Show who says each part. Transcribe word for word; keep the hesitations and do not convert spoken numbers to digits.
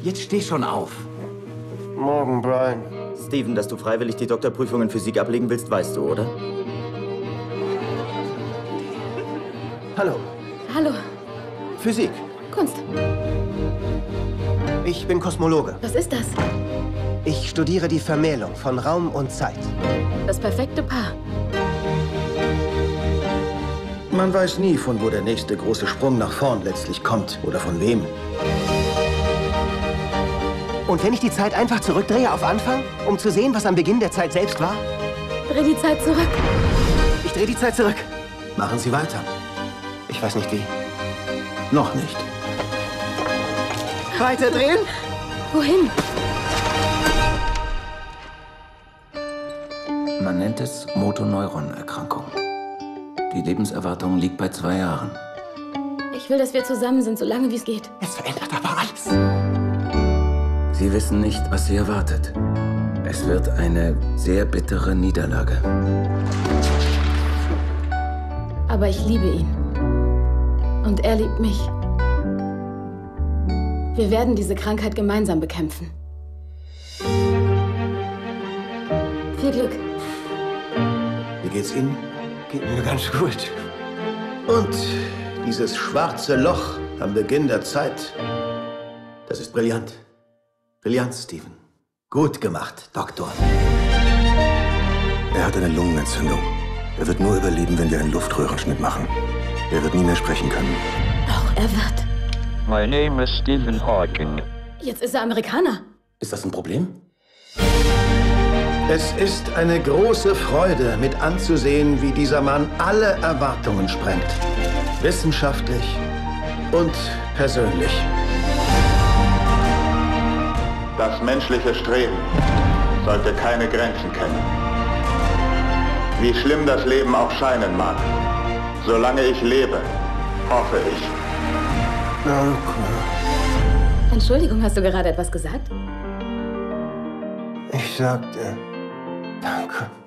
Speaker 1: Jetzt steh schon auf.
Speaker 2: Morgen, Brian.
Speaker 3: Steven, dass du freiwillig die Doktorprüfung in Physik ablegen willst, weißt du, oder?
Speaker 2: Hallo.
Speaker 4: Hallo.
Speaker 2: Physik.
Speaker 4: Kunst.
Speaker 2: Ich bin Kosmologe.
Speaker 4: Was ist das?
Speaker 2: Ich studiere die Vermählung von Raum und Zeit.
Speaker 4: Das perfekte Paar.
Speaker 1: Man weiß nie, von wo der nächste große Sprung nach vorn letztlich kommt oder von wem.
Speaker 2: Und wenn ich die Zeit einfach zurückdrehe auf Anfang, um zu sehen, was am Beginn der Zeit selbst war?
Speaker 4: Dreh die Zeit zurück.
Speaker 2: Ich drehe die Zeit zurück.
Speaker 1: Machen Sie weiter.
Speaker 2: Ich weiß nicht wie.
Speaker 1: Noch nicht.
Speaker 2: Weiter drehen?
Speaker 4: Wohin?
Speaker 5: Man nennt es Motoneuronerkrankung. Die Lebenserwartung liegt bei zwei Jahren.
Speaker 4: Ich will, dass wir zusammen sind, so lange wie es geht.
Speaker 2: Es verändert aber alles.
Speaker 5: Sie wissen nicht, was sie erwartet. Es wird eine sehr bittere Niederlage.
Speaker 4: Aber ich liebe ihn. Und er liebt mich. Wir werden diese Krankheit gemeinsam bekämpfen. Viel Glück.
Speaker 1: Wie geht's Ihnen?
Speaker 2: Geht mir ganz gut.
Speaker 1: Und dieses schwarze Loch am Beginn der Zeit, das ist brillant. Brillant, Steven. Gut gemacht, Doktor.
Speaker 6: Er hat eine Lungenentzündung. Er wird nur überleben, wenn wir einen Luftröhrenschnitt machen. Er wird nie mehr sprechen können.
Speaker 4: Doch, er wird.
Speaker 7: My name is Stephen Hawking.
Speaker 4: Jetzt ist er Amerikaner.
Speaker 1: Ist das ein Problem? Es ist eine große Freude, mit anzusehen, wie dieser Mann alle Erwartungen sprengt. Wissenschaftlich und persönlich.
Speaker 8: Das menschliche Streben sollte keine Grenzen kennen. Wie schlimm das Leben auch scheinen mag, solange ich lebe, hoffe ich.
Speaker 2: Danke.
Speaker 4: Entschuldigung, hast du gerade etwas gesagt?
Speaker 2: Ich sagte, danke.